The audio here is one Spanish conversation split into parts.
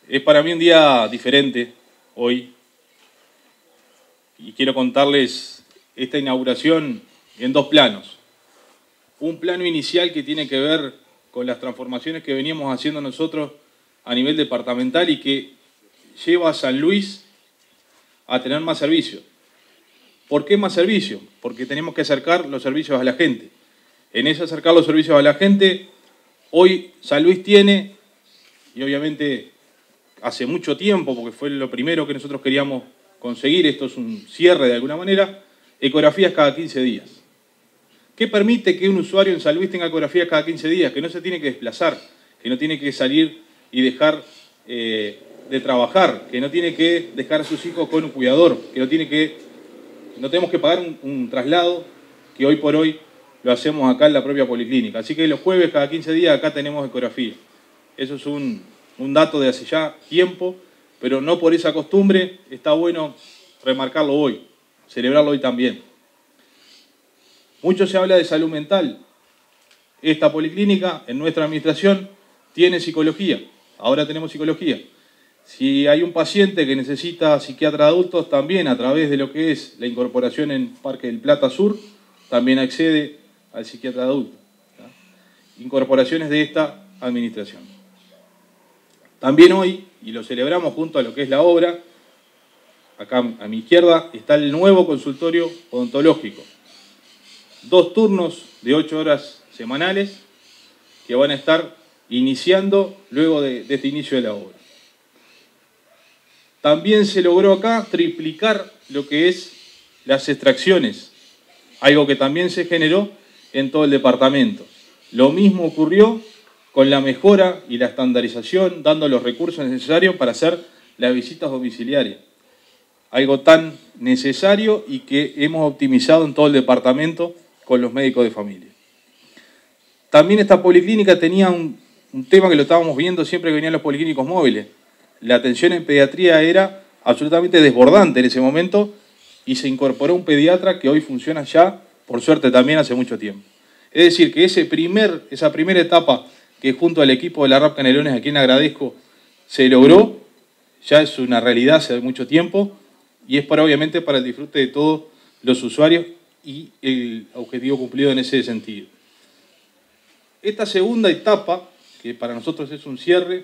Es para mí un día diferente hoy y quiero contarles esta inauguración en dos planos. Un plano inicial que tiene que ver con las transformaciones que veníamos haciendo nosotros a nivel departamental y que lleva a San Luis a tener más servicios. ¿Por qué más servicios? Porque tenemos que acercar los servicios a la gente. En ese acercar los servicios a la gente, hoy San Luis tiene, y obviamente hace mucho tiempo, porque fue lo primero que nosotros queríamos conseguir, esto es un cierre de alguna manera, ecografías cada 15 días. ¿Qué permite que un usuario en San Luis tenga ecografías cada 15 días? Que no se tiene que desplazar, que no tiene que salir y dejar de trabajar, que no tiene que dejar a sus hijos con un cuidador, que no tenemos que pagar un traslado, que hoy por hoy lo hacemos acá en la propia policlínica. Así que los jueves cada 15 días acá tenemos ecografía. Eso es un dato de hace ya tiempo, pero no por esa costumbre está bueno remarcarlo hoy, celebrarlo hoy también. Mucho se habla de salud mental. Esta policlínica, en nuestra administración, tiene psicología. Ahora tenemos psicología. Si hay un paciente que necesita psiquiatra de adultos, también a través de lo que es la incorporación en Parque del Plata Sur, también accede al psiquiatra de adultos. Incorporaciones de esta administración. También hoy, y lo celebramos junto a lo que es la obra, acá a mi izquierda está el nuevo consultorio odontológico. 2 turnos de 8 horas semanales que van a estar iniciando luego de este inicio de la obra. También se logró acá triplicar lo que es las extracciones, algo que también se generó en todo el departamento. Lo mismo ocurrió con la mejora y la estandarización, dando los recursos necesarios para hacer las visitas domiciliarias. Algo tan necesario y que hemos optimizado en todo el departamento con los médicos de familia. También esta policlínica tenía un tema que lo estábamos viendo siempre que venían los policlínicos móviles. La atención en pediatría era absolutamente desbordante en ese momento y se incorporó un pediatra que hoy funciona ya, por suerte también hace mucho tiempo. Es decir, que esa primera etapa que junto al equipo de la RAP Canelones, a quien agradezco, se logró, ya es una realidad hace mucho tiempo y es obviamente para el disfrute de todos los usuarios y el objetivo cumplido en ese sentido. Esta segunda etapa, que para nosotros es un cierre,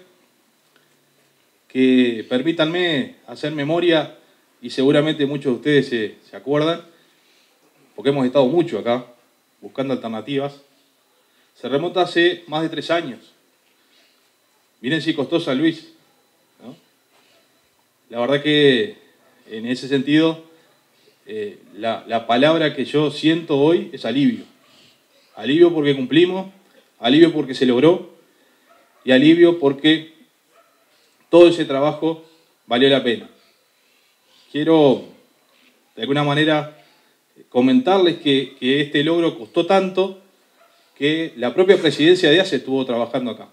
que permítanme hacer memoria, y seguramente muchos de ustedes se acuerdan, porque hemos estado mucho acá, buscando alternativas, se remonta hace más de 3 años. Miren si costó San Luis, ¿no? La verdad que en ese sentido, la palabra que yo siento hoy es alivio. Alivio porque cumplimos, alivio porque se logró y alivio porque todo ese trabajo valió la pena. Quiero, de alguna manera, comentarles que este logro costó tanto que la propia presidencia de ACE estuvo trabajando acá.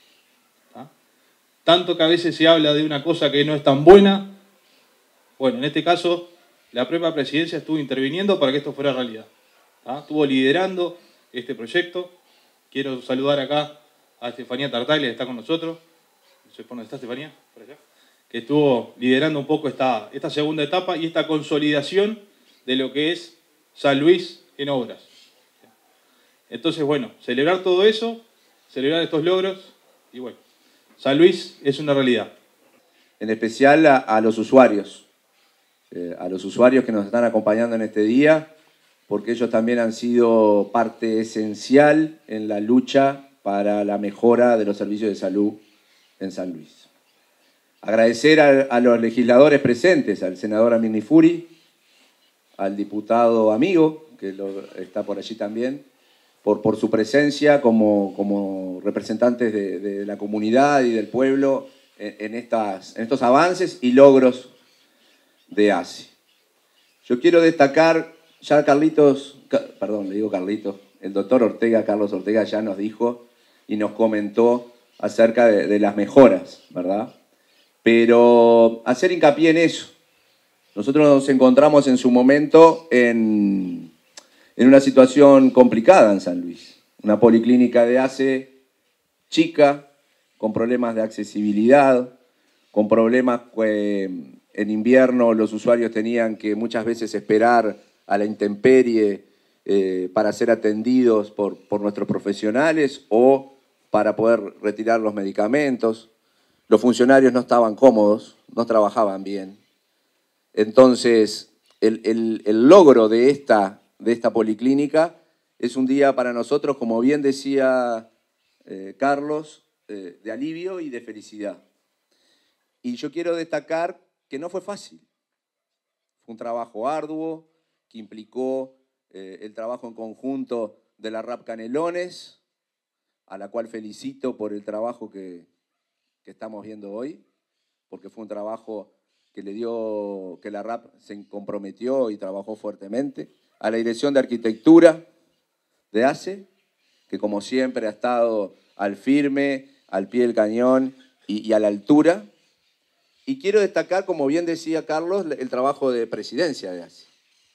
Tanto que a veces se habla de una cosa que no es tan buena. Bueno, en este caso, la propia presidencia estuvo interviniendo para que esto fuera realidad. Estuvo liderando este proyecto. Quiero saludar acá a Estefanía Tartaglia, que está con nosotros. No sé por dónde está Estefanía, por allá. Que estuvo liderando un poco esta segunda etapa y esta consolidación de lo que es San Luis en obras. Entonces, bueno, celebrar todo eso, celebrar estos logros y bueno, San Luis es una realidad. En especial a los usuarios que nos están acompañando en este día, porque ellos también han sido parte esencial en la lucha para la mejora de los servicios de salud en San Luis. Agradecer a los legisladores presentes, al senador Amir Nifuri, al diputado amigo, que está por allí también, por su presencia como representantes de la comunidad y del pueblo en estos avances y logros de ACE. Yo quiero destacar, ya Carlitos, el doctor Ortega, Carlos Ortega, ya nos dijo y nos comentó acerca de las mejoras, ¿verdad? Pero hacer hincapié en eso. Nosotros nos encontramos en su momento en una situación complicada en San Luis. Una policlínica de ACE chica, con problemas de accesibilidad, con problemas en invierno los usuarios tenían que muchas veces esperar a la intemperie para ser atendidos por nuestros profesionales o para poder retirar los medicamentos. Los funcionarios no estaban cómodos, no trabajaban bien. Entonces, el logro de esta policlínica es un día para nosotros, como bien decía Carlos, de alivio y de felicidad. Y yo quiero destacar que no fue fácil. Fue un trabajo arduo que implicó el trabajo en conjunto de la RAP Canelones, a la cual felicito por el trabajo que estamos viendo hoy, porque fue un trabajo que la RAP se comprometió y trabajó fuertemente. A la Dirección de Arquitectura de ACE, que como siempre ha estado al firme, al pie del cañón y a la altura. Y quiero destacar, como bien decía Carlos, el trabajo de presidencia de ACE.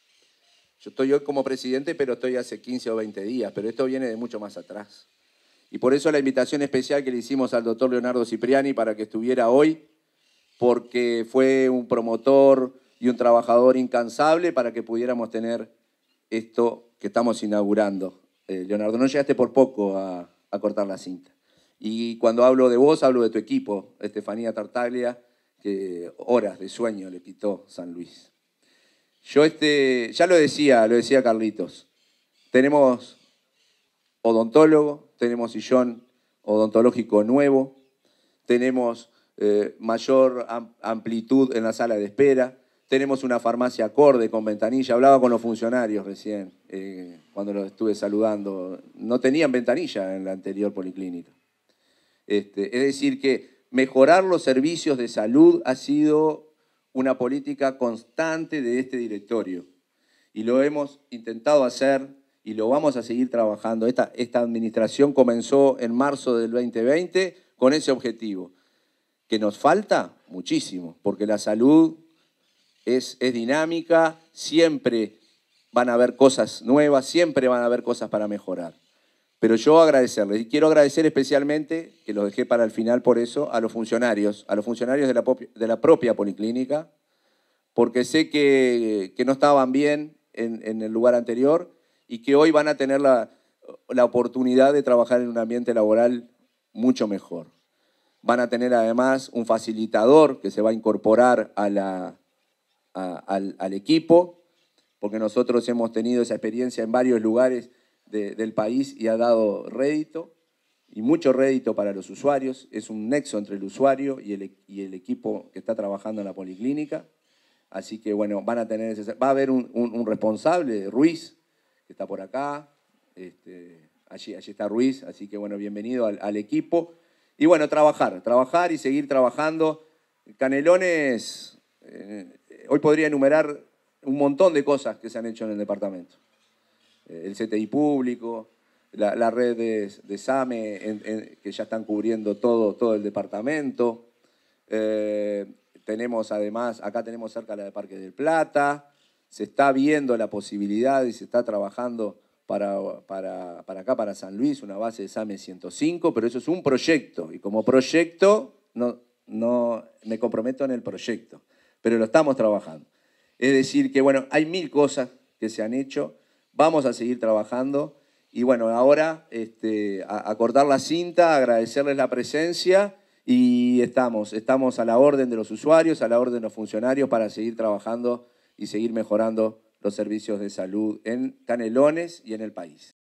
Yo estoy hoy como presidente, pero estoy hace 15 o 20 días, pero esto viene de mucho más atrás. Y por eso la invitación especial que le hicimos al doctor Leonardo Cipriani para que estuviera hoy, porque fue un promotor y un trabajador incansable para que pudiéramos tener esto que estamos inaugurando. Leonardo, no llegaste por poco a cortar la cinta. Y cuando hablo de vos, hablo de tu equipo, Estefanía Tartaglia, que horas de sueño le quitó San Luis. Yo ya lo decía Carlitos, tenemos odontólogo, tenemos sillón odontológico nuevo, tenemos mayor amplitud en la sala de espera, tenemos una farmacia acorde con ventanilla. Hablaba con los funcionarios recién, cuando los estuve saludando. No tenían ventanilla en la anterior policlínica. Es decir, que mejorar los servicios de salud ha sido una política constante de este directorio. Y lo hemos intentado hacer y lo vamos a seguir trabajando. Esta administración comenzó en marzo del 2020 con ese objetivo. ¿Que nos falta? Muchísimo, porque la salud es dinámica, siempre van a haber cosas nuevas, siempre van a haber cosas para mejorar. Pero yo agradecerles, y quiero agradecer especialmente, que los dejé para el final por eso, a los funcionarios de la propia policlínica, porque sé que no estaban bien en el lugar anterior y que hoy van a tener la oportunidad de trabajar en un ambiente laboral mucho mejor. Van a tener además un facilitador que se va a incorporar al equipo, porque nosotros hemos tenido esa experiencia en varios lugares del país y ha dado rédito, y mucho rédito para los usuarios. Es un nexo entre el usuario y el equipo que está trabajando en la policlínica. Así que, bueno, va a haber un responsable, Ruiz, que está por acá. Allí está Ruiz, así que, bueno, bienvenido al equipo. Y, bueno, trabajar y seguir trabajando. Canelones, hoy podría enumerar un montón de cosas que se han hecho en el departamento. El CTI público, la red de SAME, que ya están cubriendo todo el departamento. Tenemos además, acá tenemos cerca la de Parque del Plata, se está viendo la posibilidad y se está trabajando para acá, para San Luis, una base de SAME 105, pero eso es un proyecto, y como proyecto no me comprometo en el proyecto, pero lo estamos trabajando. Es decir que, bueno, hay 1000 cosas que se han hecho, vamos a seguir trabajando, y bueno, ahora a cortar la cinta, agradecerles la presencia, y estamos a la orden de los usuarios, a la orden de los funcionarios para seguir trabajando y seguir mejorando los servicios de salud en Canelones y en el país.